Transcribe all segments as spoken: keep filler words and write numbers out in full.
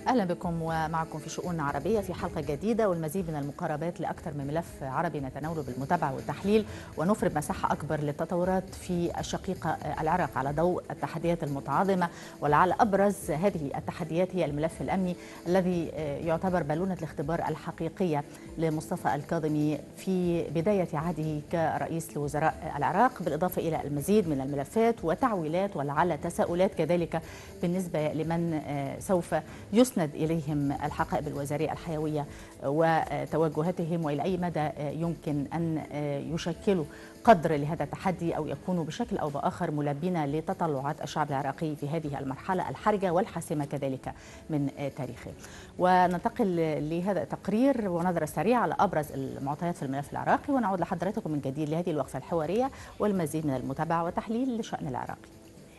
أهلا بكم ومعكم في شؤون عربية في حلقة جديدة والمزيد من المقاربات لأكثر من ملف عربي نتناوله بالمتابعة والتحليل ونفرد مساحة أكبر للتطورات في الشقيقة العراق على ضوء التحديات المتعاظمة. ولعل أبرز هذه التحديات هي الملف الأمني الذي يعتبر بالونة الاختبار الحقيقية لمصطفى الكاظمي في بداية عهده كرئيس لوزراء العراق، بالإضافة إلى المزيد من الملفات وتعويلات ولعل تساؤلات كذلك بالنسبة لمن سوف يسند إليهم الحقائب الوزارية الحيوية وتوجهاتهم، وإلى أي مدى يمكن أن يشكلوا قدر لهذا التحدي أو يكونوا بشكل أو بآخر ملبين لتطلعات الشعب العراقي في هذه المرحلة الحرجة والحاسمة كذلك من تاريخه. وننتقل لهذا التقرير ونظرة سريعة على أبرز المعطيات في الملف العراقي، ونعود لحضراتكم من جديد لهذه الوقفة الحوارية والمزيد من المتابعة والتحليل لشأن العراقي.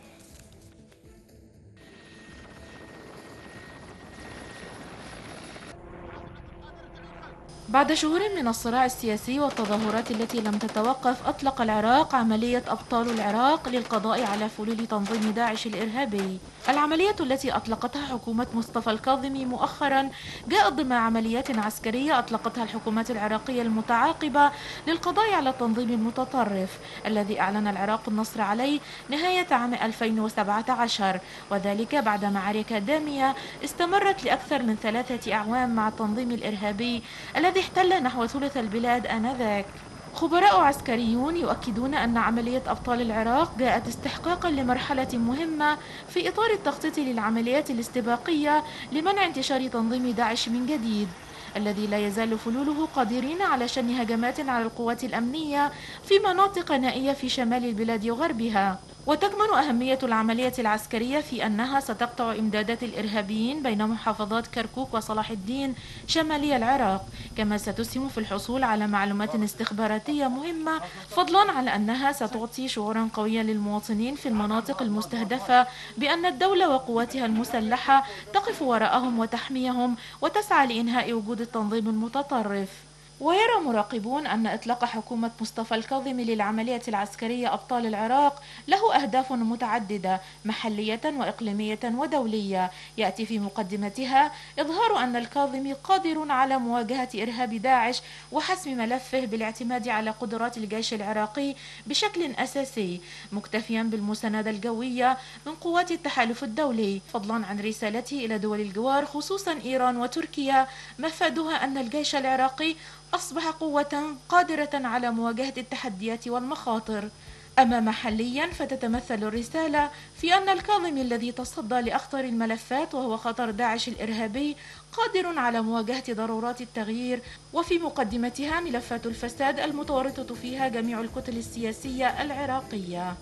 بعد شهور من الصراع السياسي والتظاهرات التي لم تتوقف، أطلق العراق عملية أبطال العراق للقضاء على فلول تنظيم داعش الإرهابي. العملية التي أطلقتها حكومة مصطفى الكاظمي مؤخرا جاءت ضمن عمليات عسكرية أطلقتها الحكومات العراقية المتعاقبة للقضاء على التنظيم المتطرف الذي أعلن العراق النصر عليه نهاية عام ألفين وسبعة عشر، وذلك بعد معركة دامية استمرت لأكثر من ثلاثة أعوام مع التنظيم الإرهابي الذي احتل نحو ثلث البلاد آنذاك. خبراء عسكريون يؤكدون أن عملية أبطال العراق جاءت استحقاقا لمرحلة مهمة في إطار التخطيط للعمليات الاستباقية لمنع انتشار تنظيم داعش من جديد، الذي لا يزال فلوله قادرين على شن هجمات على القوات الأمنية في مناطق نائية في شمال البلاد وغربها. وتكمن أهمية العملية العسكرية في أنها ستقطع إمدادات الإرهابيين بين محافظات كركوك وصلاح الدين شمالي العراق، كما ستسهم في الحصول على معلومات استخباراتية مهمة، فضلا عن أنها ستعطي شعورا قويا للمواطنين في المناطق المستهدفة بأن الدولة وقواتها المسلحة تقف وراءهم وتحميهم وتسعى لإنهاء وجود التنظيم المتطرف. ويرى مراقبون أن إطلاق حكومة مصطفى الكاظمي للعملية العسكرية أبطال العراق له أهداف متعددة محلية وإقليمية ودولية، يأتي في مقدمتها إظهار أن الكاظمي قادر على مواجهة إرهاب داعش وحسم ملفه بالاعتماد على قدرات الجيش العراقي بشكل أساسي، مكتفيا بالمساندة الجوية من قوات التحالف الدولي، فضلا عن رسالته إلى دول الجوار خصوصا إيران وتركيا مفادها أن الجيش العراقي أصبح قوة قادرة على مواجهة التحديات والمخاطر. أما محليا فتتمثل الرسالة في أن الكاظمي الذي تصدى لأخطر الملفات وهو خطر داعش الإرهابي قادر على مواجهة ضرورات التغيير، وفي مقدمتها ملفات الفساد المتورطة فيها جميع الكتل السياسية العراقية.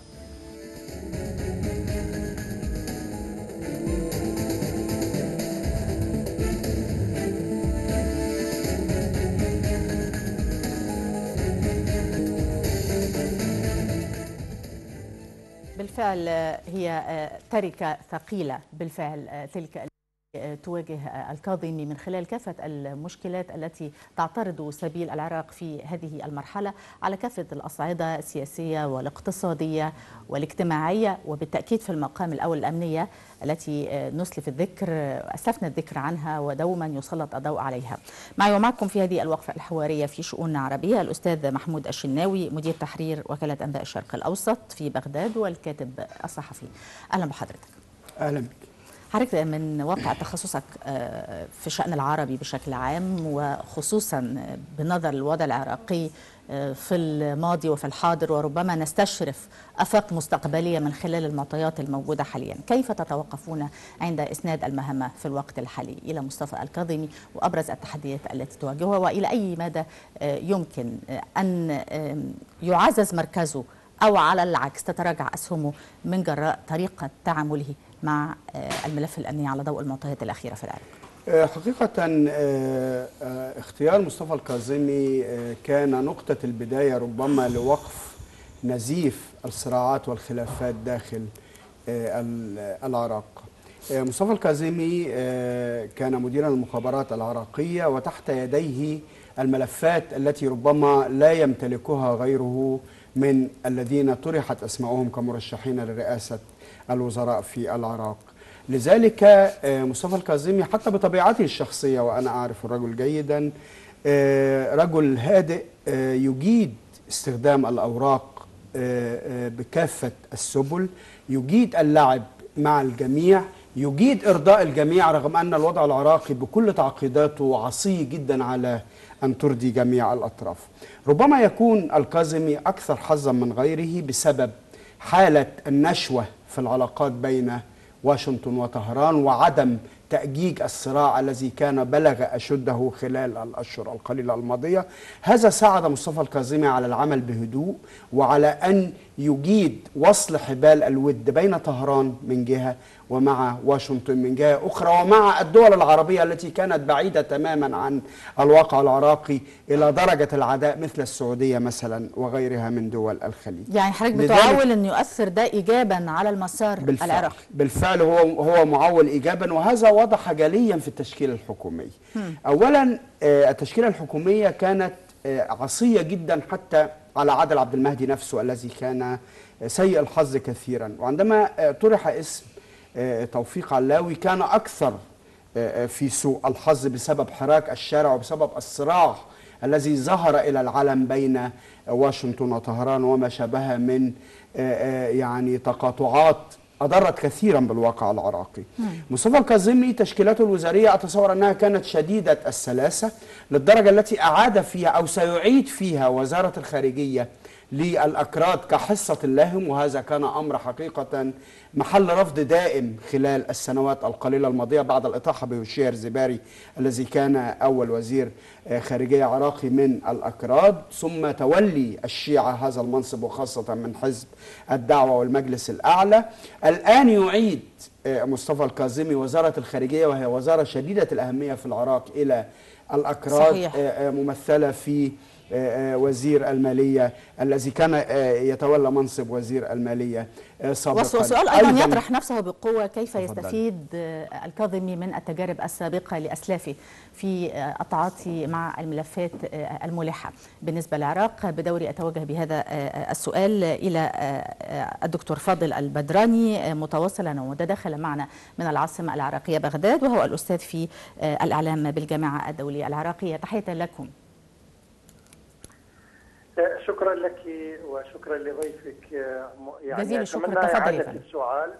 بالفعل هي تركة ثقيلة بالفعل تلك تواجه الكاظمي من خلال كافة المشكلات التي تعترض سبيل العراق في هذه المرحلة على كافة الأصعدة السياسية والاقتصادية والاجتماعية، وبالتأكيد في المقام الأول الأمنية التي نسلف الذكر أسلفنا الذكر عنها ودوما يسلط الضوء عليها. معي ومعكم في هذه الوقفة الحوارية في شؤون عربية الأستاذ محمود الشناوي، مدير تحرير وكالة أنباء الشرق الأوسط في بغداد والكاتب الصحفي. أهلا بحضرتك. أهلا بك. حضرتك من واقع تخصصك في شأن العربي بشكل عام وخصوصا بنظر الوضع العراقي في الماضي وفي الحاضر، وربما نستشرف آفاق مستقبلية من خلال المعطيات الموجودة حاليا، كيف تتوقفون عند إسناد المهمة في الوقت الحالي إلى مصطفى الكاظمي وأبرز التحديات التي تواجهها، وإلى أي مدى يمكن أن يعزز مركزه أو على العكس تتراجع أسهمه من جراء طريقة تعامله مع الملف الأمني على ضوء المعطيات الأخيرة في العراق؟ حقيقة اختيار مصطفى الكاظمي كان نقطة البداية ربما لوقف نزيف الصراعات والخلافات داخل العراق. مصطفى الكاظمي كان مديرا المخابرات العراقية وتحت يديه الملفات التي ربما لا يمتلكها غيره من الذين طرحت أسماءهم كمرشحين لرئاسة الوزراء في العراق. لذلك مصطفى الكاظمي حتى بطبيعته الشخصية، وأنا أعرف الرجل جيدا، رجل هادئ يجيد استخدام الأوراق بكافة السبل، يجيد اللعب مع الجميع، يجيد إرضاء الجميع، رغم أن الوضع العراقي بكل تعقيداته عصي جدا على أن ترضي جميع الأطراف. ربما يكون الكاظمي أكثر حظا من غيره بسبب حالة النشوة في العلاقات بين واشنطن وطهران وعدم تأجيج الصراع الذي كان بلغ أشده خلال الأشهر القليلة الماضية. هذا ساعد مصطفى الكاظمي على العمل بهدوء وعلى أن يجيد وصل حبال الود بين طهران من جهة ومع واشنطن من جهة أخرى، ومع الدول العربية التي كانت بعيدة تماما عن الواقع العراقي إلى درجة العداء، مثل السعودية مثلا وغيرها من دول الخليج. يعني حضرتك بتعول أن يؤثر ده إيجابا على المسار بالفعل العراقي؟ بالفعل هو هو معول إيجابا، وهذا وضح جليا في التشكيلة الحكومية. هم. أولا التشكيلة الحكومية كانت عصية جدا حتى على عادل عبد المهدي نفسه الذي كان سيء الحظ كثيرا، وعندما طرح اسم توفيق علاوي كان أكثر في سوء الحظ بسبب حراك الشارع وبسبب الصراع الذي ظهر إلى العلن بين واشنطن وطهران وما شابه من يعني تقاطعات أضرت كثيرا بالواقع العراقي. مصطفى الكاظمي تشكيلاته الوزارية أتصور أنها كانت شديدة السلاسة للدرجة التي أعاد فيها أو سيعيد فيها وزارة الخارجية للأكراد كحصة لهم، وهذا كان أمر حقيقة محل رفض دائم خلال السنوات القليلة الماضية بعد الإطاحة بهشير زباري الذي كان أول وزير خارجية عراقي من الأكراد، ثم تولي الشيعة هذا المنصب وخاصة من حزب الدعوة والمجلس الأعلى. الآن يعيد مصطفى الكاظمي وزارة الخارجية وهي وزارة شديدة الأهمية في العراق إلى الأكراد. صحيح. ممثلة في وزير المالية الذي كان يتولى منصب وزير المالية سابقا. وسؤال أيضا يطرح نفسه بقوة، كيف يستفيد الكاظمي من التجارب السابقة لأسلافه في التعاطي مع الملفات الملحة بالنسبة للعراق؟ بدوري أتوجه بهذا السؤال إلى الدكتور فاضل البدراني، متواصلا ومتداخلا معنا من العاصمة العراقية بغداد، وهو الأستاذ في الإعلام بالجامعة الدولية العراقية. تحية لكم. شكرا لك وشكرا لضيفك. يعني جزيل الشكر. تفضل. السؤال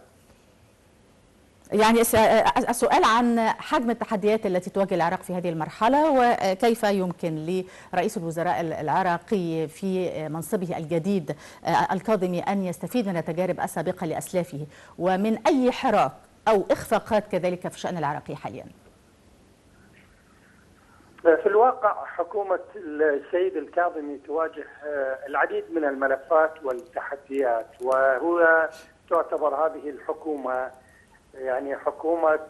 يعني السؤال عن حجم التحديات التي تواجه العراق في هذه المرحلة، وكيف يمكن لرئيس الوزراء العراقي في منصبه الجديد الكاظمي أن يستفيد من التجارب السابقة لأسلافه، ومن أي حراك أو إخفاقات كذلك في الشأن العراقي حاليا. في الواقع حكومة السيد الكاظمي تواجه العديد من الملفات والتحديات، وهو تعتبر هذه الحكومة يعني حكومة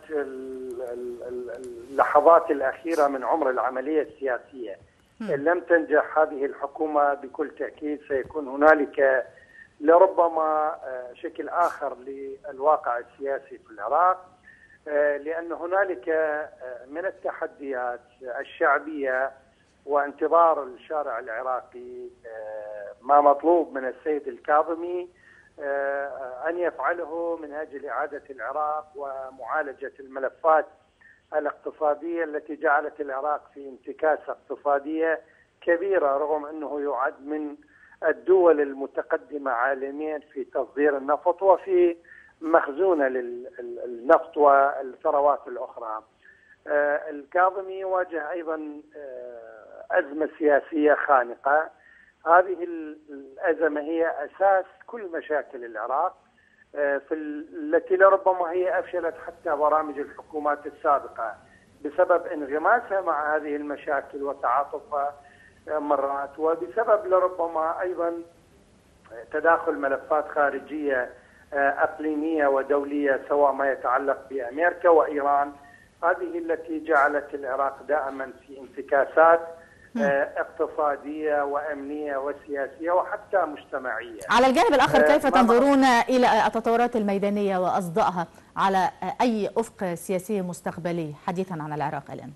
اللحظات الأخيرة من عمر العملية السياسية. إن لم تنجح هذه الحكومة بكل تأكيد سيكون هنالك لربما شكل آخر للواقع السياسي في العراق، لأن هنالك من التحديات الشعبية وانتظار الشارع العراقي ما مطلوب من السيد الكاظمي أن يفعله من أجل إعادة العراق ومعالجة الملفات الاقتصادية التي جعلت العراق في انتكاسة اقتصادية كبيرة، رغم أنه يعد من الدول المتقدمة عالميا في تصدير النفط وفي مخزونة للنفط والثروات الأخرى. الكاظمي واجه أيضا أزمة سياسية خانقة. هذه الأزمة هي أساس كل مشاكل العراق، في التي لربما هي أفشلت حتى برامج الحكومات السابقة بسبب انغماسها مع هذه المشاكل وتعاطفها مرات، وبسبب لربما أيضا تداخل ملفات خارجية أقليمية ودولية سواء ما يتعلق بأمريكا وإيران. هذه التي جعلت العراق دائما في انتكاسات اقتصادية وأمنية وسياسية وحتى مجتمعية. على الجانب الآخر كيف تنظرون إلى التطورات الميدانية وأصدائها على أي أفق سياسي مستقبلي حديثا عن العراق الآن؟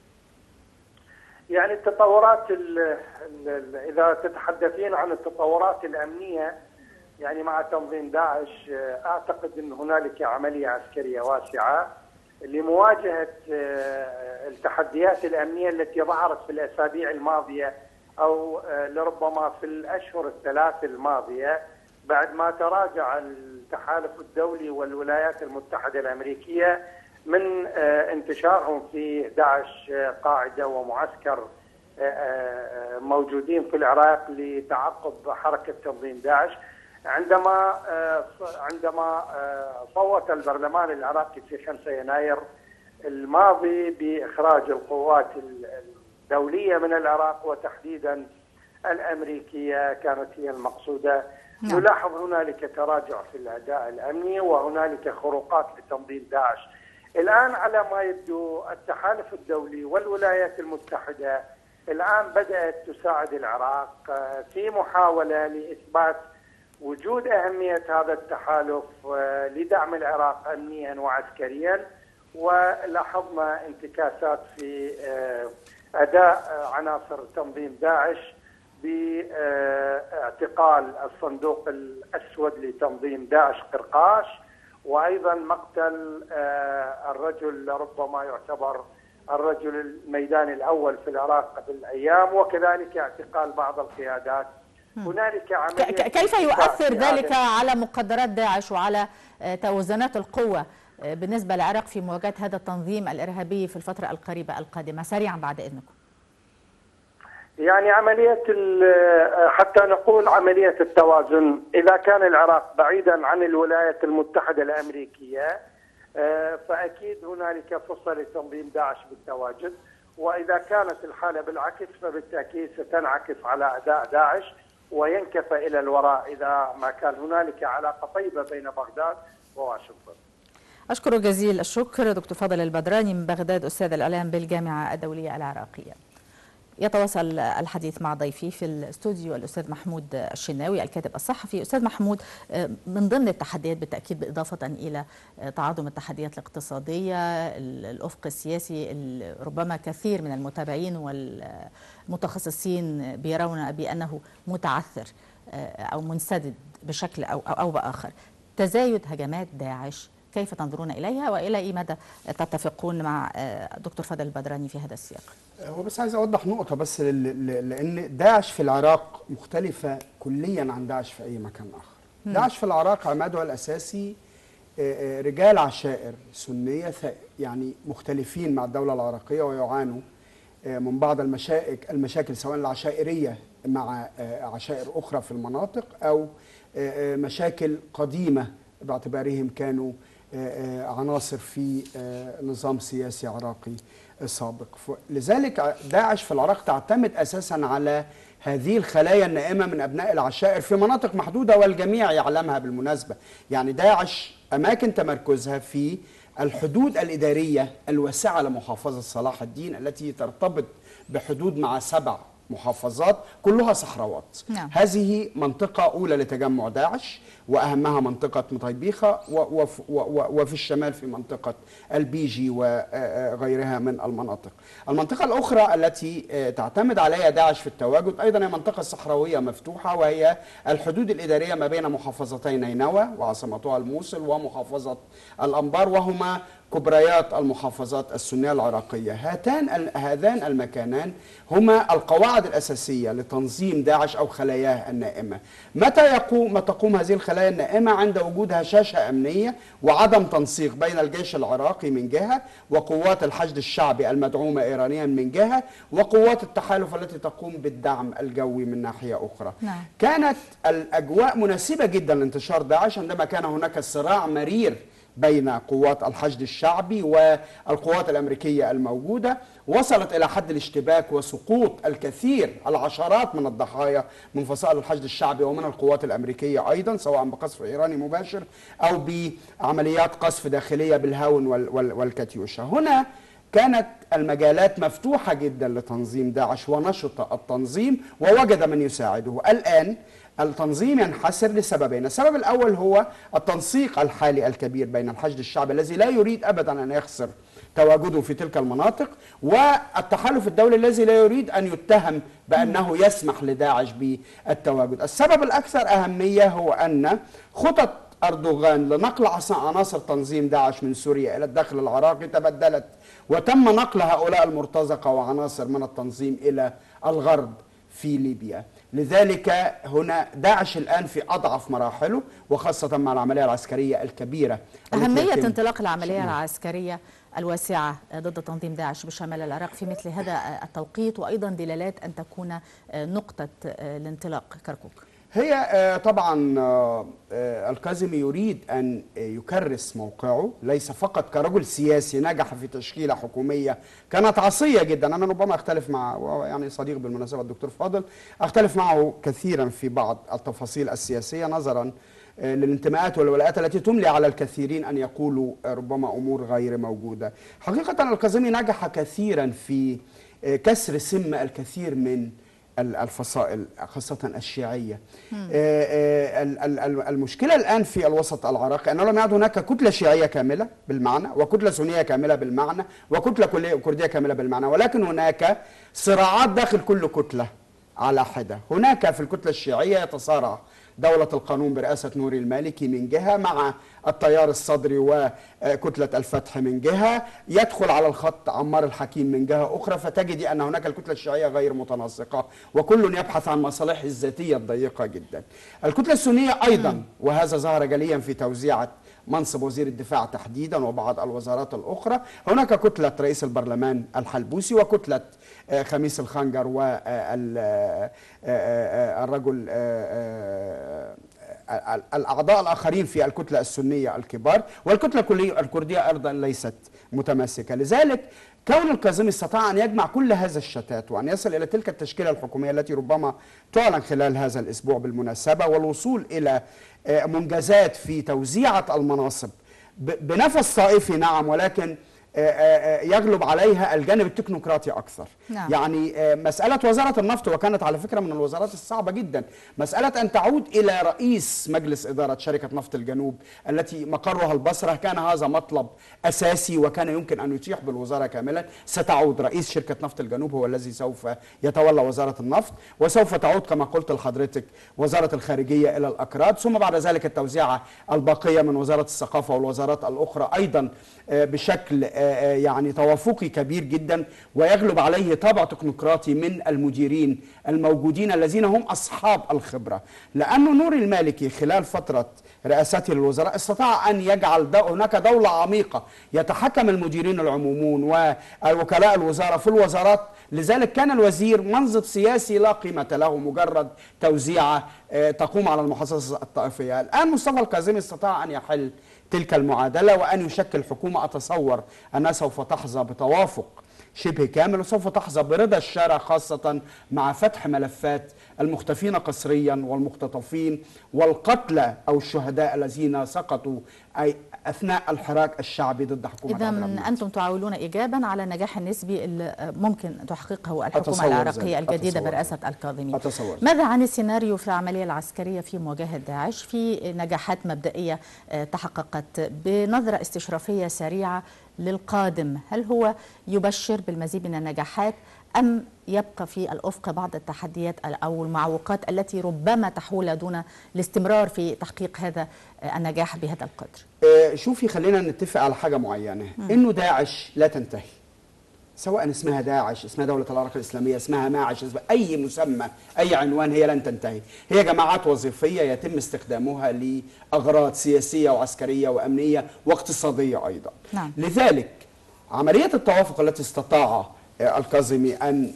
يعني التطورات ال ال إذا تتحدثين عن التطورات الأمنية يعني مع تنظيم داعش أعتقد أن هنالك عملية عسكرية واسعة لمواجهة التحديات الأمنية التي ظهرت في الأسابيع الماضية أو لربما في الأشهر الثلاث الماضية بعد ما تراجع التحالف الدولي والولايات المتحدة الأمريكية من انتشارهم في داعش قاعدة ومعسكر موجودين في العراق لتعقب حركة تنظيم داعش. عندما عندما صوت البرلمان العراقي في خمسة يناير الماضي بإخراج القوات الدولية من العراق وتحديدا الأمريكية كانت هي المقصودة، نعم. نلاحظ هنالك تراجع في الأداء الأمني وهنالك خروقات لتنظيم داعش. الآن على ما يبدو التحالف الدولي والولايات المتحدة الآن بدأت تساعد العراق في محاولة لإثبات وجود أهمية هذا التحالف لدعم العراق أمنيا وعسكريا، ولاحظنا انتكاسات في أداء عناصر تنظيم داعش باعتقال الصندوق الأسود لتنظيم داعش قرقاش، وأيضا مقتل الرجل ربما يعتبر الرجل الميداني الأول في العراق قبل أيام، وكذلك اعتقال بعض القيادات. هنالك عملية كيف يؤثر ذلك على مقدرات داعش وعلى توازنات القوة بالنسبة للعراق في مواجهة هذا التنظيم الإرهابي في الفترة القريبة القادمة؟ سريعا بعد إذنكم. يعني عملية حتى نقول عملية التوازن، إذا كان العراق بعيدا عن الولايات المتحدة الأمريكية فأكيد هنالك فرصة لتنظيم داعش بالتواجد، وإذا كانت الحالة بالعكس فبالتأكيد ستنعكس على أداء داعش وينكفى إلى الوراء إذا ما كان هنالك علاقة طيبة بين بغداد وواشنطن. أشكر جزيل الشكر دكتور فاضل البدراني من بغداد، أستاذ الإعلام بالجامعة الدولية العراقية. يتواصل الحديث مع ضيفي في الاستوديو الأستاذ محمود الشناوي الكاتب الصحفي. أستاذ محمود، من ضمن التحديات بالتأكيد بالإضافة إلى تعاظم التحديات الاقتصادية، الأفق السياسي ربما كثير من المتابعين والمتخصصين بيرون بأنه متعثر أو منسدد بشكل أو أو بآخر، تزايد هجمات داعش، كيف تنظرون إليها وإلى أي مدى تتفقون مع دكتور فاضل البدراني في هذا السياق؟ هو بس عايز أوضح نقطة بس، لأن داعش في العراق مختلفة كليا عن داعش في أي مكان آخر. م. داعش في العراق عمادها الأساسي رجال عشائر سنية يعني مختلفين مع الدولة العراقية ويعانوا من بعض المشاكل المشاكل سواء العشائرية مع عشائر أخرى في المناطق أو مشاكل قديمة باعتبارهم كانوا عناصر في نظام سياسي عراقي سابق. لذلك داعش في العراق تعتمد أساسا على هذه الخلايا النائمة من أبناء العشائر في مناطق محدودة والجميع يعلمها بالمناسبة. يعني داعش أماكن تمركزها في الحدود الإدارية الواسعة لمحافظة صلاح الدين التي ترتبط بحدود مع سبع محافظات كلها صحراوات. نعم. هذه منطقة أولى لتجمع داعش وأهمها منطقة مطيبيخة وفي الشمال في منطقة البيجي وغيرها من المناطق. المنطقة الأخرى التي تعتمد عليها داعش في التواجد أيضا هي منطقة صحراوية مفتوحة، وهي الحدود الإدارية ما بين محافظتي نينوى وعاصمتها الموصل ومحافظة الأنبار، وهما كبريات المحافظات السنية العراقية. هاتان هذان المكانان هما القواعد الأساسية لتنظيم داعش أو خلاياه النائمة. متى يقوم تقوم هذه الخلايا النائمة؟ عند وجود هشاشة أمنية وعدم تنسيق بين الجيش العراقي من جهة وقوات الحشد الشعبي المدعومة إيرانيا من جهة وقوات التحالف التي تقوم بالدعم الجوي من ناحية أخرى. نعم. كانت الأجواء مناسبة جدا لانتشار داعش عندما كان هناك صراع مرير بين قوات الحشد الشعبي والقوات الأمريكية الموجودة، وصلت إلى حد الاشتباك وسقوط الكثير العشرات من الضحايا من فصائل الحشد الشعبي ومن القوات الأمريكية أيضا، سواء بقصف إيراني مباشر أو بعمليات قصف داخلية بالهاون والكاتيوشا. هنا كانت المجالات مفتوحة جدا لتنظيم داعش ونشط التنظيم ووجد من يساعده. الآن التنظيم ينحسر لسببين. السبب الأول هو التنسيق الحالي الكبير بين الحشد الشعبي الذي لا يريد أبدا أن يخسر تواجده في تلك المناطق، والتحالف الدولي الذي لا يريد أن يتهم بأنه يسمح لداعش بالتواجد. السبب الأكثر أهمية هو أن خطط أردوغان لنقل عناصر تنظيم داعش من سوريا إلى الداخل العراقي تبدلت، وتم نقل هؤلاء المرتزقة وعناصر من التنظيم إلى الغرب في ليبيا. لذلك هنا داعش الآن في أضعف مراحله، وخاصة مع العملية العسكرية الكبيرة. أهمية انطلاق العملية العسكرية الواسعة ضد تنظيم داعش بشمال العراق في مثل هذا التوقيت، وأيضا دلالات أن تكون نقطة الانطلاق كركوك. هي طبعا الكاظمي يريد أن يكرس موقعه، ليس فقط كرجل سياسي نجح في تشكيلة حكومية كانت عصية جدا. أنا ربما أختلف مع يعني صديق بالمناسبة الدكتور فاضل، أختلف معه كثيرا في بعض التفاصيل السياسية نظرا للانتماءات والولاءات التي تملي على الكثيرين أن يقولوا ربما أمور غير موجودة. حقيقة الكاظمي نجح كثيرا في كسر سم الكثير من الفصائل خاصة الشيعية. المشكلة الآن في الوسط العراقي أنه لم يعد هناك كتلة شيعية كاملة بالمعنى، وكتلة سنية كاملة بالمعنى، وكتلة كردية كاملة بالمعنى، ولكن هناك صراعات داخل كل كتلة على حدة. هناك في الكتلة الشيعية يتصارع دولة القانون برئاسة نوري المالكي من جهة مع التيار الصدري وكتلة الفتح من جهة، يدخل على الخط عمار الحكيم من جهة أخرى، فتجد أن هناك الكتلة الشيعية غير متناسقة وكل يبحث عن مصالحه الذاتية الضيقة جدا. الكتلة السنية أيضا، وهذا ظهر جليا في توزيعة منصب وزير الدفاع تحديدا وبعض الوزارات الأخرى. هناك كتلة رئيس البرلمان الحلبوسي وكتلة خميس الخنجر والرجل الأعضاء الآخرين في الكتلة السنية الكبار، والكتلة الكردية أيضا ليست متماسكة. لذلك كون الكاظمي استطاع أن يجمع كل هذا الشتات وأن يصل إلى تلك التشكيلة الحكومية التي ربما تعلن خلال هذا الأسبوع بالمناسبة، والوصول إلى منجزات في توزيعة المناصب بنفس طائفي نعم، ولكن يغلب عليها الجانب التكنوقراطي أكثر. نعم. يعني مسألة وزارة النفط، وكانت على فكرة من الوزارات الصعبة جدا، مسألة أن تعود إلى رئيس مجلس إدارة شركة نفط الجنوب التي مقرها البصرة، كان هذا مطلب أساسي وكان يمكن أن يتيح بالوزارة كاملا. ستعود رئيس شركة نفط الجنوب هو الذي سوف يتولى وزارة النفط، وسوف تعود كما قلت لحضرتك وزارة الخارجية إلى الأكراد، ثم بعد ذلك التوزيعة الباقية من وزارة الثقافة والوزارات الأخرى أيضا بشكل يعني توافقي كبير جدا، ويغلب عليه طابع تكنوقراطي من المديرين الموجودين الذين هم أصحاب الخبرة. لأنه نوري المالكي خلال فترة رئاسته للوزراء استطاع أن يجعل دو هناك دولة عميقة يتحكم المديرين العمومون ووكلاء الوزارة في الوزارات. لذلك كان الوزير منصب سياسي لا قيمة له، مجرد توزيعة تقوم على المحاصصة الطائفية. الآن مصطفى الكاظمي استطاع أن يحل تلك المعادلة وأن يشكل حكومة أتصور أنها سوف تحظى بتوافق شبه كامل، وسوف تحظى برضا الشارع، خاصة مع فتح ملفات المختفين قسريا والمختطفين والقتلى أو الشهداء الذين سقطوا أي أثناء الحراك الشعبي ضد حكومة إذا أنتم تعولون إيجابا على النجاح النسبي اللي ممكن تحققه الحكومة العراقية الجديدة برئاسة الكاظمي. أتصور. ماذا عن السيناريو في العملية العسكرية في مواجهة داعش؟ في نجاحات مبدئية تحققت، بنظرة استشرافية سريعة للقادم، هل هو يبشر بالمزيد من النجاحات أم يبقى في الأفق بعض التحديات أو المعوقات التي ربما تحول دون الاستمرار في تحقيق هذا النجاح بهذا القدر؟ آه شوفي، خلينا نتفق على حاجة معينة، م. إنه داعش لا تنتهي، سواء اسمها داعش، اسمها دولة العراق الإسلامية، اسمها ماعش، اسمها أي مسمى، أي عنوان، هي لن تنتهي. هي جماعات وظيفية يتم استخدامها لأغراض سياسية وعسكرية وأمنية واقتصادية أيضا. نعم. لذلك عملية التوافق التي استطاع الكاظمي أن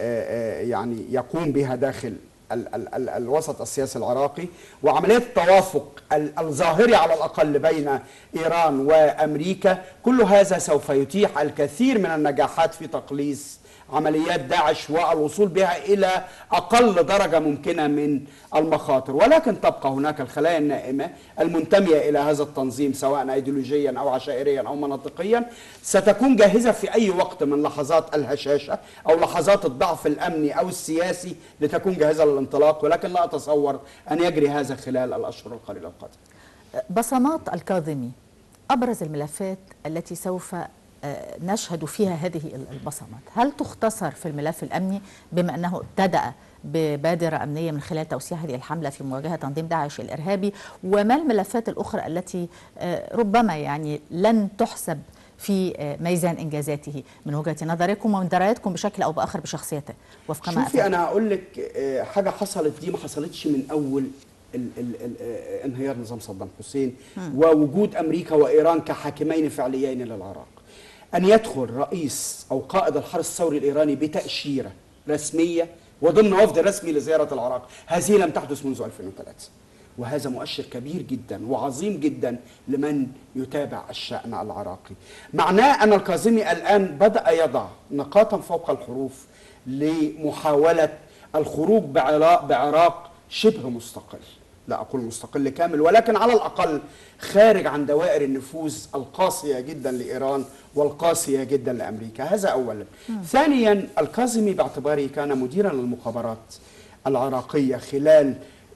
يعني يقوم بها داخل ال ال ال الوسط السياسي العراقي، وعملية التوافق الظاهري على الأقل بين إيران وأمريكا، كل هذا سوف يتيح الكثير من النجاحات في تقليص عمليات داعش والوصول بها إلى أقل درجة ممكنة من المخاطر. ولكن تبقى هناك الخلايا النائمة المنتمية إلى هذا التنظيم سواء أيديولوجيا أو عشائريا أو مناطقيا، ستكون جاهزة في أي وقت من لحظات الهشاشة أو لحظات الضعف الأمني أو السياسي لتكون جاهزة للانطلاق، ولكن لا أتصور أن يجري هذا خلال الأشهر القليلة القادمة. بصمات الكاظمي، أبرز الملفات التي سوف نشهد فيها هذه البصمات، هل تختصر في الملف الأمني بما أنه ابتدأ ببادرة أمنية من خلال توسيع هذه الحملة في مواجهة تنظيم داعش الإرهابي، وما الملفات الأخرى التي ربما يعني لن تحسب في ميزان إنجازاته من وجهة نظركم ومن درايتكم بشكل أو بآخر بشخصيته وفق ما شوفي أنا هقول لك حاجة حصلت دي ما حصلتش من أول ال ال ال انهيار نظام صدام حسين ووجود أمريكا وإيران كحاكمين فعليين للعراق. أن يدخل رئيس أو قائد الحرس الثوري الإيراني بتأشيرة رسمية وضمن وفد رسمي لزيارة العراق، هذه لم تحدث منذ ألفين وثلاثة، وهذا مؤشر كبير جدا وعظيم جدا لمن يتابع الشأن العراقي. معناه أن الكاظمي الآن بدأ يضع نقاطا فوق الحروف لمحاولة الخروج بعراق شبه مستقل، لا أقول مستقل كامل، ولكن على الأقل خارج عن دوائر النفوذ القاسية جدا لإيران والقاسية جدا لأمريكا. هذا أولا. م. ثانيا الكاظمي باعتباره كان مديرا للمخابرات العراقية خلال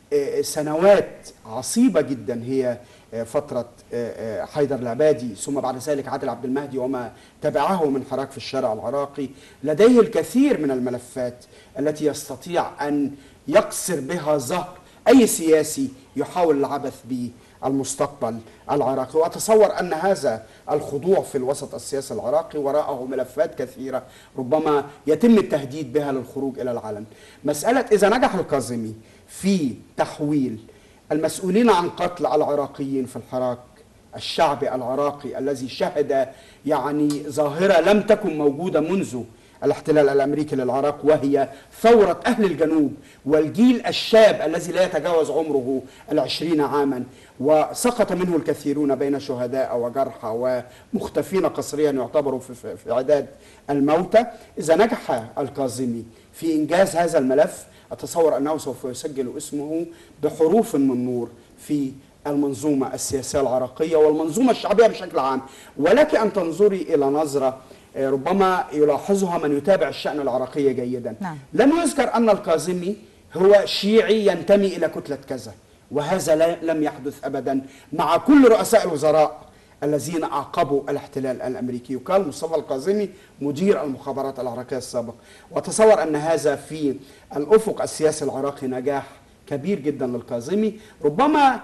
سنوات عصيبة جدا، هي فترة حيدر العبادي ثم بعد ذلك عادل عبد المهدي وما تبعه من حراك في الشارع العراقي، لديه الكثير من الملفات التي يستطيع أن يقصر بها ظهر أي سياسي يحاول العبث بالمستقبل العراقي. وأتصور أن هذا الخضوع في الوسط السياسي العراقي وراءه ملفات كثيرة ربما يتم التهديد بها للخروج إلى العلن. مسألة إذا نجح الكاظمي في تحويل المسؤولين عن قتل العراقيين في الحراك الشعبي العراقي الذي شهد يعني ظاهرة لم تكن موجودة منذ الاحتلال الأمريكي للعراق، وهي ثورة أهل الجنوب والجيل الشاب الذي لا يتجاوز عمره العشرين عاما، وسقط منه الكثيرون بين شهداء وجرحى ومختفين قسريا يعتبروا في, في عداد الموتى. إذا نجح الكاظمي في إنجاز هذا الملف أتصور أنه سوف يسجل اسمه بحروف من نور في المنظومة السياسية العراقية والمنظومة الشعبية بشكل عام. ولك أن تنظري إلى نظرة ربما يلاحظها من يتابع الشأن العراقي جيدا. نعم. لم يذكر أن الكاظمي هو شيعي ينتمي إلى كتلة كذا، وهذا لم يحدث أبدا مع كل رؤساء الوزراء الذين أعقبوا الاحتلال الأمريكي. وكان مصطفى الكاظمي مدير المخابرات العراقية السابق، وتصور أن هذا في الأفق السياسي العراقي نجاح كبير جدا للكاظمي. ربما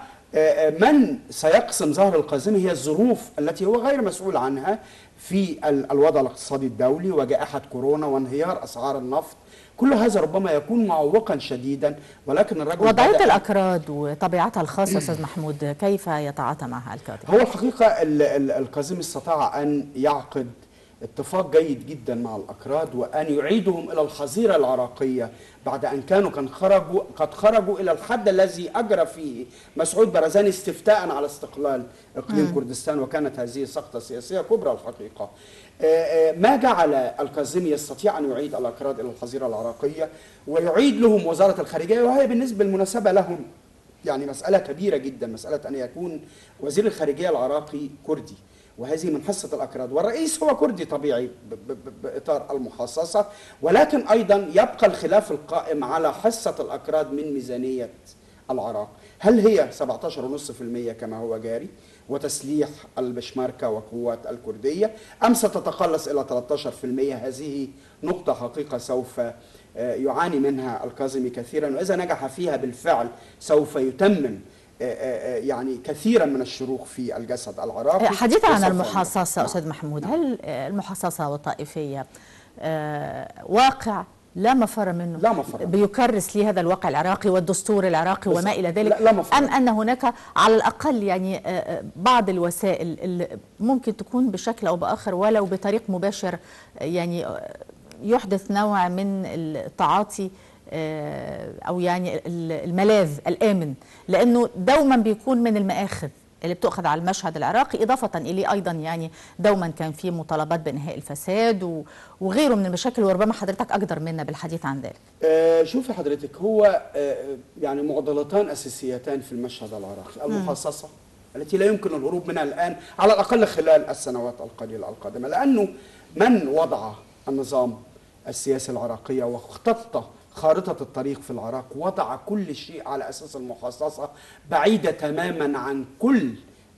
من سيقسم ظهر الكاظمي هي الظروف التي هو غير مسؤول عنها في الوضع الاقتصادي الدولي وجائحة كورونا وانهيار أسعار النفط. كل هذا ربما يكون معوقا شديدا، ولكن الرجل وضعية الأكراد وطبيعتها الخاصة أستاذ محمود كيف يتعاطى معها الكاظمي؟ هو الحقيقة الكاظمي استطاع أن يعقد اتفاق جيد جدا مع الأكراد وأن يعيدهم إلى الحظيرة العراقية بعد أن كانوا قد خرجوا قد خرجوا إلى الحد الذي أجرى فيه مسعود برزاني استفتاء على استقلال إقليم كردستان، وكانت هذه سقطة سياسية كبرى الحقيقة. ما جعل الكاظمي يستطيع أن يعيد الأكراد إلى الحظيرة العراقية ويعيد لهم وزارة الخارجية، وهي بالنسبة بالمناسبة لهم يعني مسألة كبيرة جدا، مسألة أن يكون وزير الخارجية العراقي كردي، وهذه من حصة الأكراد، والرئيس هو كردي طبيعي بإطار المحاصصة، ولكن أيضا يبقى الخلاف القائم على حصة الأكراد من ميزانية العراق. هل هي سبعة عشر فاصلة خمسة بالمئة كما هو جاري وتسليح البشمركة وقوات الكردية، أم ستتقلص إلى ثلاثة عشر بالمئة؟ هذه نقطة حقيقة سوف يعاني منها الكاظمي كثيرا، وإذا نجح فيها بالفعل سوف يتمم يعني كثيرا من الشروخ في الجسد العراقي. حديثا عن المحاصصة أستاذ محمود، هل المحاصصة والطائفية واقع لا مفر منه لا مفر بيكرس لي هذا الواقع العراقي والدستور العراقي وما إلى ذلك، لا لا مفر. أم أن هناك على الأقل يعني بعض الوسائل اللي ممكن تكون بشكل أو بآخر ولو بطريق مباشر يعني يحدث نوع من التعاطي أو يعني الملاذ الآمن، لأنه دوما بيكون من المآخذ اللي بتأخذ على المشهد العراقي، إضافة إليه أيضا يعني دوما كان في مطالبات بإنهاء الفساد وغيره من المشاكل، وربما حضرتك أقدر منا بالحديث عن ذلك. آه شوفي حضرتك، هو آه يعني معضلتان أساسيتان في المشهد العراقي، المحاصصة التي لا يمكن الهروب منها الآن على الأقل خلال السنوات القليلة القادمة، لأنه من وضع النظام السياسي العراقية واختط خارطة الطريق في العراق وضع كل شيء على أساس المحاصصة، بعيدة تماما عن كل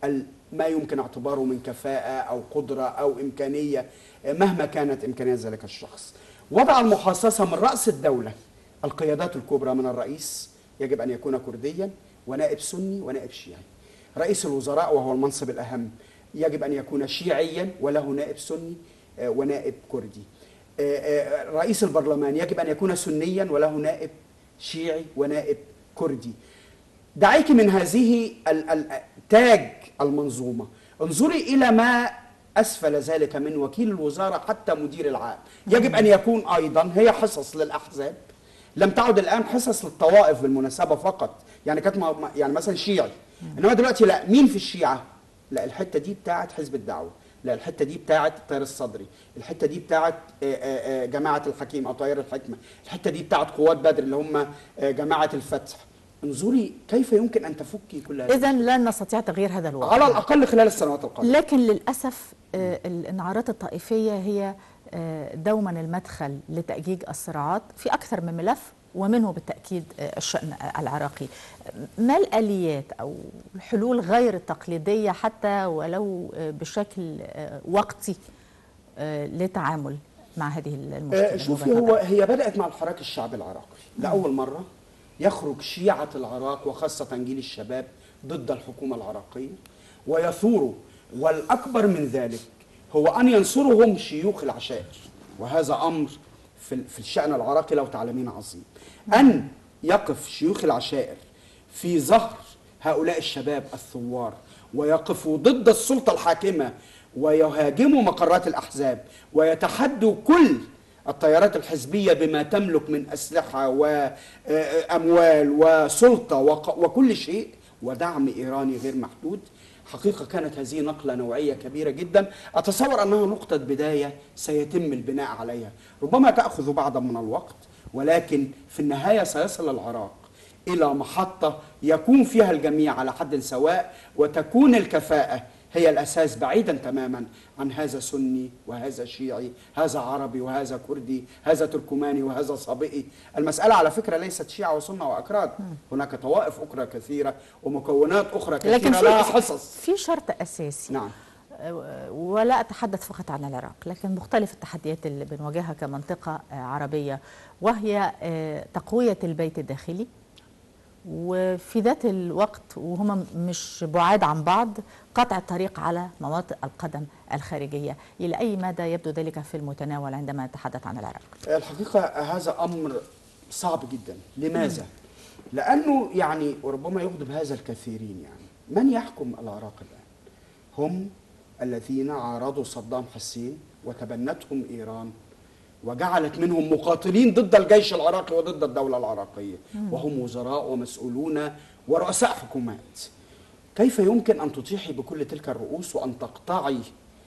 ما يمكن اعتباره من كفاءة أو قدرة أو إمكانية مهما كانت إمكانية ذلك الشخص. وضع المحاصصة من رأس الدولة، القيادات الكبرى من الرئيس يجب أن يكون كرديا ونائب سني ونائب شيعي. رئيس الوزراء وهو المنصب الأهم يجب أن يكون شيعيا وله نائب سني ونائب كردي. رئيس البرلمان يجب أن يكون سنيا وله نائب شيعي ونائب كردي. دعيك من هذه تاج المنظومة، انظري إلى ما أسفل ذلك من وكيل الوزارة حتى مدير العام. يجب أن يكون أيضا هي حصص للأحزاب، لم تعد الآن حصص للطوائف بالمناسبة فقط، يعني كانت يعني مثلا شيعي، إنما دلوقتي لا، مين في الشيعة؟ لا الحتة دي بتاعت حزب الدعوة، لا الحتة دي بتاعت التيار الصدري، الحتة دي بتاعت جماعة الحكيم أو تيار الحكمة، الحتة دي بتاعت قوات بدر اللي هم جماعة الفتح. انظري كيف يمكن أن تفكي كل هذا. إذن لن نستطيع تغيير هذا الوضع على الأقل خلال السنوات القادمة. لكن للأسف الانعارات الطائفية هي دوما المدخل لتأجيج الصراعات في أكثر من ملف، ومنه بالتأكيد الشأن العراقي. ما الآليات أو الحلول غير التقليدية حتى ولو بشكل وقتي للتعامل مع هذه المشكلة؟ شوفي، هو هي بدأت مع الحراك الشعبي العراقي. لأول مرة يخرج شيعة العراق وخاصة جيل الشباب ضد الحكومة العراقية ويثوروا، والأكبر من ذلك هو أن ينصرهم شيوخ العشائر، وهذا أمر في الشأن العراقي لو تعلمين عظيم. أن يقف شيوخ العشائر في ظهر هؤلاء الشباب الثوار ويقفوا ضد السلطة الحاكمة ويهاجموا مقرات الأحزاب ويتحدوا كل التيارات الحزبية بما تملك من أسلحة وأموال وسلطة وكل شيء ودعم إيراني غير محدود. حقيقة كانت هذه نقلة نوعية كبيرة جدا، أتصور أنها نقطة بداية سيتم البناء عليها، ربما تأخذ بعضا من الوقت، ولكن في النهاية سيصل العراق إلى محطة يكون فيها الجميع على حد سواء، وتكون الكفاءة هي الأساس بعيدا تماما عن هذا سني وهذا شيعي، هذا عربي وهذا كردي، هذا تركماني وهذا صابئي. المسألة على فكرة ليست شيعة وسنة وأكراد، هناك طوائف أخرى كثيرة ومكونات أخرى كثيرة لكن لها حصص. في شرط أساسي، نعم، ولا أتحدث فقط عن العراق لكن مختلف التحديات اللي بنواجهها كمنطقة عربية، وهي تقوية البيت الداخلي، وفي ذات الوقت وهم مش بعاد عن بعض قطع الطريق على مواطئ القدم الخارجية. إلى أي مدى يبدو ذلك في المتناول عندما نتحدث عن العراق؟ الحقيقة هذا أمر صعب جدا. لماذا؟ لأنه يعني وربما يغضب هذا الكثيرين، يعني من يحكم العراق الآن؟ هم الذين عارضوا صدام حسين وتبنتهم إيران وجعلت منهم مقاتلين ضد الجيش العراقي وضد الدولة العراقية، وهم وزراء ومسؤولون ورؤساء حكومات. كيف يمكن أن تطيحي بكل تلك الرؤوس وأن تقطعي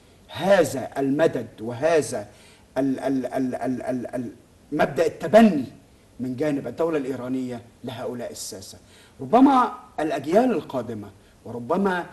هذا المدد وهذا ال ال ال ال ال ال مبدأ التبني من جانب الدولة الإيرانية لهؤلاء الساسة؟ ربما الأجيال القادمة وربما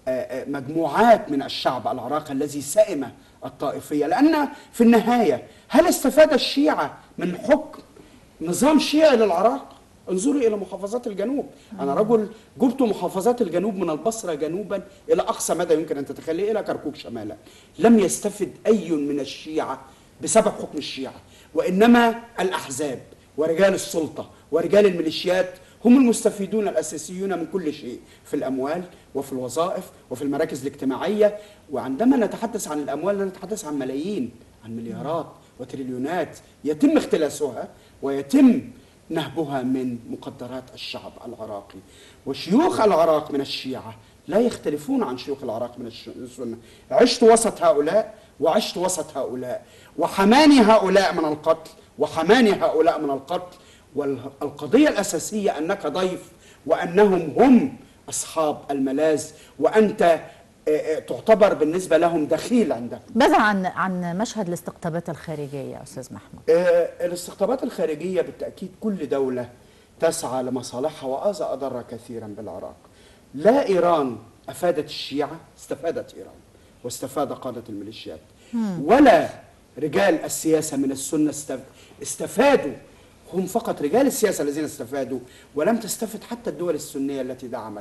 مجموعات من الشعب العراقي الذي سئم الطائفية، لأن في النهاية هل استفاد الشيعة من حكم نظام شيعي للعراق؟ انظروا إلى محافظات الجنوب. أنا رجل جبت محافظات الجنوب من البصرة جنوبا إلى أقصى مدى يمكن أن تتخيلي إلى كركوك شمالا. لم يستفد أي من الشيعة بسبب حكم الشيعة، وإنما الأحزاب ورجال السلطة ورجال الميليشيات هم المستفيدون الأساسيون من كل شيء، في الأموال وفي الوظائف وفي المراكز الاجتماعية. وعندما نتحدث عن الأموال نتحدث عن ملايين، عن مليارات وتريليونات يتم اختلاسها ويتم نهبها من مقدرات الشعب العراقي. وشيوخ العراق من الشيعة لا يختلفون عن شيوخ العراق من السنة. عشت وسط هؤلاء وعشت وسط هؤلاء، وحماني هؤلاء من القتل وحماني هؤلاء من القتل. والقضية الأساسية أنك ضيف وأنهم هم أصحاب الملاذ، وأنت تعتبر بالنسبة لهم دخيل عندك. ماذا عن عن مشهد الاستقطابات الخارجية أستاذ محمود؟ الاستقطابات الخارجية بالتأكيد كل دولة تسعى لمصالحها، وهذا أضر كثيرا بالعراق. لا إيران أفادت الشيعة، استفادت إيران واستفاد قادة الميليشيات، ولا رجال السياسة من السنة استفادوا، هم فقط رجال السياسة الذين استفادوا، ولم تستفد حتى الدول السنية التي دعمت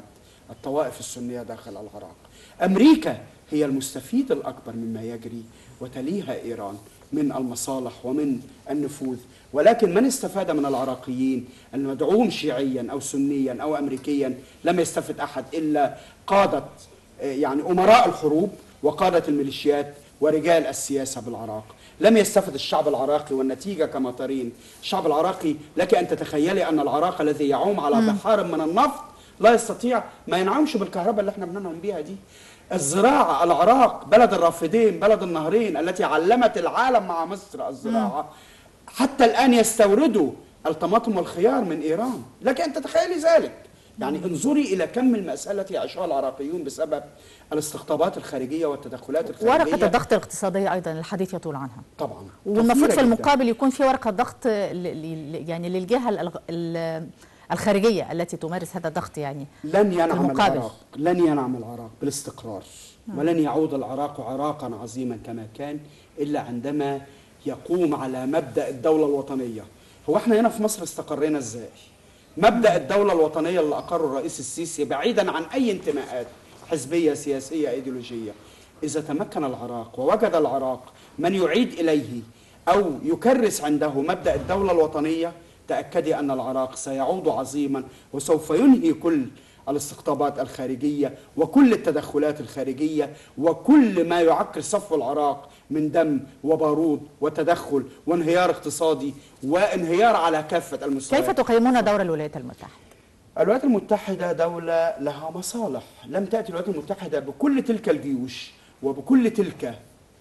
الطوائف السنية داخل العراق. أمريكا هي المستفيد الأكبر مما يجري، وتليها إيران من المصالح ومن النفوذ. ولكن من استفاد من العراقيين المدعوم شيعيا أو سنيا أو أمريكيا لم يستفد أحد إلا قادة يعني أمراء الحروب وقادة الميليشيات ورجال السياسة بالعراق. لم يستفد الشعب العراقي، والنتيجة كما ترين. الشعب العراقي لك أن تتخيلي أن العراق الذي يعوم على بحار من النفط لا يستطيع ما ينعمش بالكهرباء اللي احنا بننعم بيها دي. الزراعة، العراق بلد الرافدين، بلد النهرين التي علمت العالم مع مصر الزراعة، حتى الآن يستوردوا الطماطم والخيار من إيران. لك أن تتخيلي ذلك. يعني انظري إلى كم المأساة التي يعيشها العراقيون بسبب الاستقطابات الخارجية والتدخلات الخارجية. ورقة الضغط الاقتصادية أيضا الحديث يطول عنها طبعا، والمفروض في المقابل يكون في ورقة ضغط يعني للجهة الخارجية التي تمارس هذا الضغط. يعني لن ينعم العراق لن ينعم العراق بالاستقرار، ولن يعود العراق عراقا عظيما كما كان إلا عندما يقوم على مبدأ الدولة الوطنية. هو احنا هنا في مصر استقرينا ازاي؟ مبدأ الدولة الوطنية اللي أقره الرئيس السيسي بعيدا عن أي انتماءات حزبية سياسية أيديولوجية. إذا تمكن العراق ووجد العراق من يعيد إليه أو يكرس عنده مبدأ الدولة الوطنية، تأكدي أن العراق سيعود عظيما وسوف ينهي كل الاستقطابات الخارجية وكل التدخلات الخارجية وكل ما يعكر صفو العراق من دم وبارود وتدخل وانهيار اقتصادي وانهيار على كافة المستويات. كيف تقيمون دور الولايات المتحدة؟ الولايات المتحدة دولة لها مصالح. لم تأتي الولايات المتحدة بكل تلك الجيوش وبكل تلك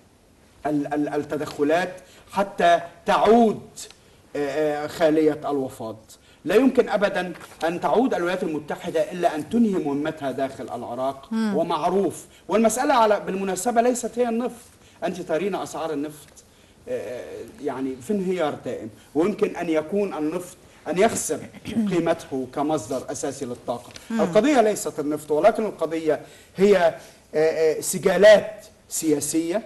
التدخلات حتى تعود خالية الوفاض. لا يمكن أبدا أن تعود الولايات المتحدة إلا أن تنهي مهمتها داخل العراق. مم. ومعروف، والمسألة على بالمناسبة ليست هي النفط. أنت ترين أسعار النفط يعني في انهيار دائم، ويمكن أن يكون النفط أن يخسر قيمته كمصدر أساسي للطاقة. مم. القضية ليست النفط، ولكن القضية هي سجالات سياسية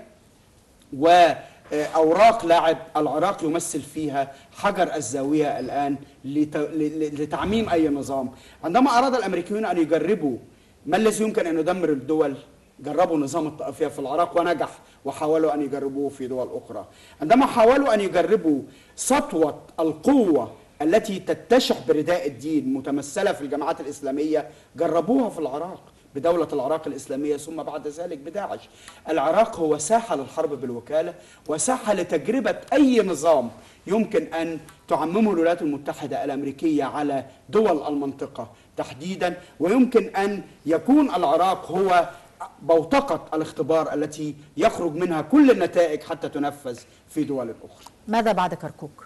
وأوراق لعب العراق يمثل فيها حجر الزاوية الآن لتعميم أي نظام. عندما أراد الأمريكيون أن يجربوا ما الذي يمكن أن يدمر الدول، جربوا نظام الطائفية في العراق ونجح، وحاولوا أن يجربوه في دول أخرى. عندما حاولوا أن يجربوا سطوة القوة التي تتشح برداء الدين متمثلة في الجماعات الإسلامية، جربوها في العراق بدولة العراق الإسلامية، ثم بعد ذلك بداعش. العراق هو ساحة للحرب بالوكالة وساحة لتجربة أي نظام يمكن أن تعممه الولايات المتحدة الأمريكية على دول المنطقة تحديدا، ويمكن أن يكون العراق هو بوتقة الاختبار التي يخرج منها كل النتائج حتى تنفذ في دول أخرى. ماذا بعد كركوك؟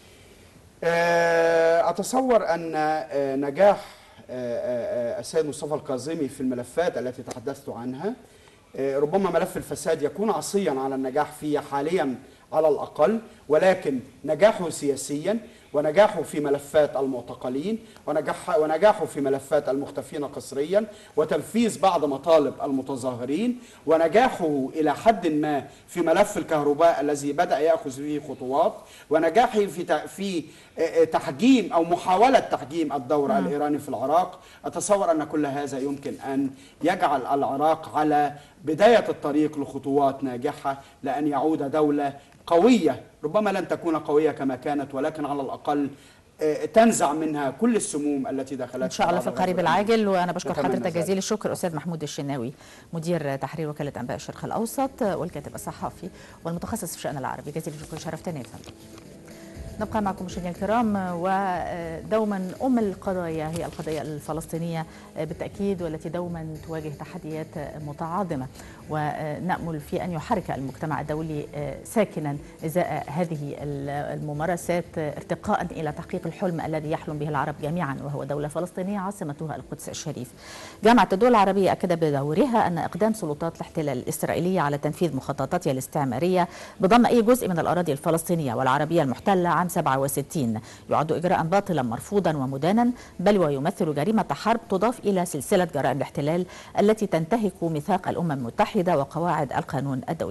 أتصور أن نجاح السيد مصطفى الكاظمي في الملفات التي تحدثت عنها، ربما ملف الفساد يكون عصيا على النجاح فيه حاليا على الأقل، ولكن نجاحه سياسيا ونجاحه في ملفات المعتقلين ونجاح ونجاحه في ملفات المختفين قسريا وتنفيذ بعض مطالب المتظاهرين ونجاحه إلى حد ما في ملف الكهرباء الذي بدأ يأخذ فيه خطوات ونجاحه في في تحجيم أو محاولة تحجيم الدور الإيراني في العراق. أتصور أن كل هذا يمكن أن يجعل العراق على بداية الطريق لخطوات ناجحة لأن يعود دولة قوية، ربما لن تكون قوية كما كانت ولكن على الأقل تنزع منها كل السموم التي دخلت إن شاء الله في القريب العاجل. وأنا بشكر حضرتك جزيل الشكر أستاذ محمود الشناوي، مدير تحرير وكالة أنباء الشرق الأوسط والكاتب الصحفي والمتخصص في الشأن العربي. جزيل الشكر، شرفتنا يا فندم. نبقى معكم مشاهدينا الكرام، ودوما أم القضايا هي القضية الفلسطينية بالتأكيد، والتي دوما تواجه تحديات متعاظمة، ونأمل في أن يحرك المجتمع الدولي ساكنا إزاء هذه الممارسات ارتقاء إلى تحقيق الحلم الذي يحلم به العرب جميعا، وهو دولة فلسطينية عاصمتها القدس الشريف. جامعة الدول العربية أكد بدورها أن إقدام سلطات الاحتلال الإسرائيلية على تنفيذ مخططاتها الاستعمارية بضم أي جزء من الأراضي الفلسطينية والعربية المحتلة عام سبعة وستين يعد إجراء باطلا مرفوضا ومدانا، بل ويمثل جريمة حرب تضاف إلى سلسلة جرائم الاحتلال التي تنتهك ميثاق الأمم المتحدة وقواعد القانون الدولي.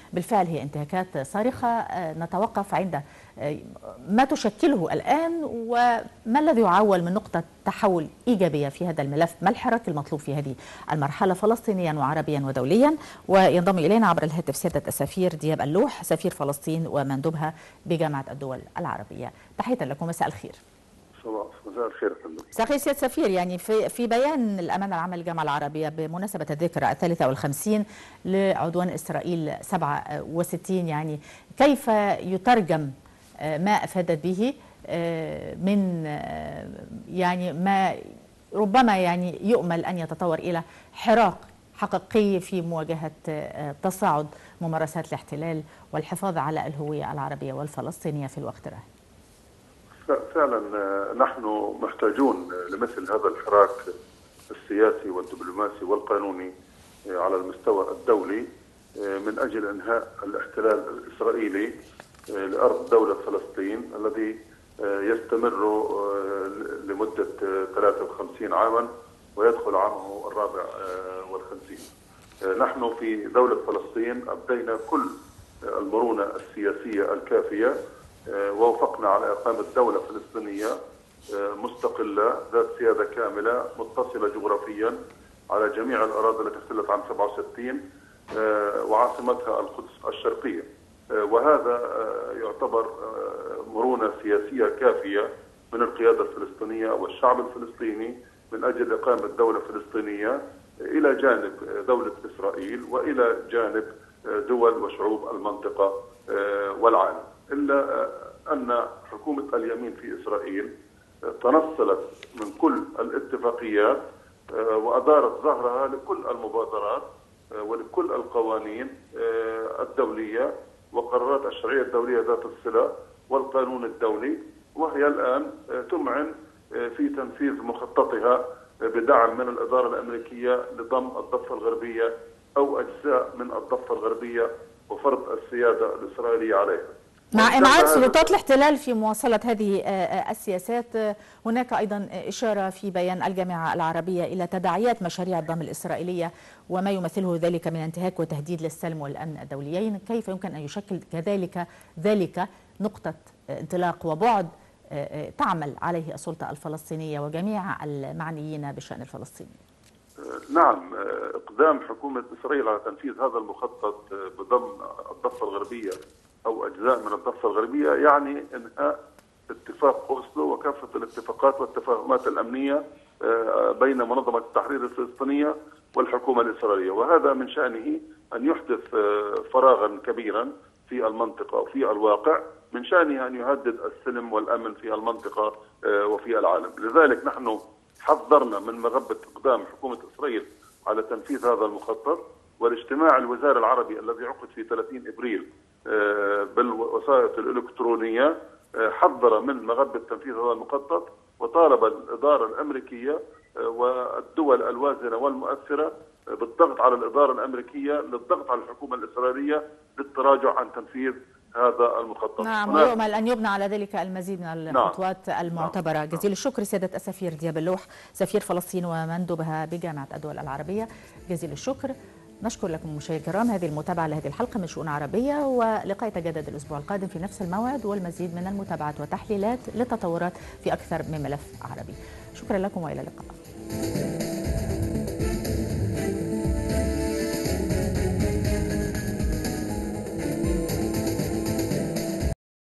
بالفعل هي انتهاكات صارخة. نتوقف عند ما تشكله الآن وما الذي يعول من نقطة تحول إيجابية في هذا الملف، ما الحراك المطلوب في هذه المرحلة فلسطينيا وعربيا ودوليا. وينضم إلينا عبر الهاتف سيادة السفير دياب اللوح سفير فلسطين ومندوبها بجامعة الدول العربية. تحية لكم، مساء الخير. مساء الخير فندم. مساء الخير سيادة السفير. يعني في في بيان الأمانة العامة للجامعة العربية بمناسبة الذكرى الثالثة والخمسين لعدوان إسرائيل سبعة وستين، يعني كيف يترجم ما أفادت به من يعني ما ربما يعني يؤمل أن يتطور إلى حراك حقيقي في مواجهة تصاعد ممارسات الاحتلال والحفاظ على الهوية العربية والفلسطينية في الوقت الراهن؟ فعلا نحن محتاجون لمثل هذا الحراك السياسي والدبلوماسي والقانوني على المستوى الدولي من أجل إنهاء الاحتلال الإسرائيلي لأرض دولة فلسطين الذي يستمر لمدة ثلاثة وخمسين عاما ويدخل عامه الرابع والخمسين. نحن في دولة فلسطين أبدينا كل المرونة السياسية الكافية ووافقنا على إقامة دولة فلسطينية مستقلة ذات سيادة كاملة متصلة جغرافيا على جميع الأراضي التي احتلت عام سبعة وستين وعاصمتها القدس الشرقية. وهذا يعتبر مرونة سياسية كافية من القيادة الفلسطينية والشعب الفلسطيني من أجل إقامة دولة فلسطينية إلى جانب دولة إسرائيل وإلى جانب دول وشعوب المنطقة والعالم. إلا أن حكومة اليمين في إسرائيل تنصلت من كل الاتفاقيات وأدارت ظهرها لكل المبادرات ولكل القوانين الدولية وقرارات الشرعية الدولية ذات الصلة والقانون الدولي، وهي الآن تمعن في تنفيذ مخططها بدعم من الإدارة الأمريكية لضم الضفة الغربية أو أجزاء من الضفة الغربية وفرض السيادة الإسرائيلية عليها. مع إمعان سلطات الاحتلال في مواصلة هذه السياسات، هناك أيضا إشارة في بيان الجامعة العربية إلى تداعيات مشاريع الضم الإسرائيلية وما يمثله ذلك من انتهاك وتهديد للسلم والأمن الدوليين. كيف يمكن أن يشكل كذلك ذلك نقطة انطلاق وبعد تعمل عليه السلطة الفلسطينية وجميع المعنيين بشأن الفلسطيني؟ نعم، إقدام حكومة إسرائيل على تنفيذ هذا المخطط بضم الضفة الغربية أو أجزاء من الضفة الغربية يعني إنهاء اتفاق أوسلو وكافة الاتفاقات والتفاهمات الأمنية بين منظمة التحرير الفلسطينية والحكومة الإسرائيلية، وهذا من شأنه أن يحدث فراغا كبيرا في المنطقة وفي الواقع، من شأنه أن يهدد السلم والأمن في المنطقة وفي العالم. لذلك نحن حذرنا من مغبة إقدام حكومة إسرائيل على تنفيذ هذا المخطط، والاجتماع الوزاري العربي الذي عقد في ثلاثين إبريل بالوسائط الإلكترونية حذر من مغبة تنفيذ هذا المخطط وطالب الإدارة الأمريكية والدول الوازنة والمؤثرة بالضغط على الإدارة الأمريكية للضغط على الحكومة الإسرائيلية للتراجع عن تنفيذ هذا المخطط. نعم، ويؤمل أن يبنى على ذلك المزيد من الخطوات نعم. المعتبرة. نعم. جزيل الشكر سيادة السفير دياب اللوح سفير فلسطين ومندوبها بجامعة الدول العربية. جزيل الشكر. نشكر لكم مشاهدينا الكرام هذه المتابعة لهذه الحلقة من شؤون عربية، ولقاء يتجدد الأسبوع القادم في نفس الموعد والمزيد من المتابعات وتحليلات لتطورات في أكثر من ملف عربي. شكرا لكم وإلى اللقاء.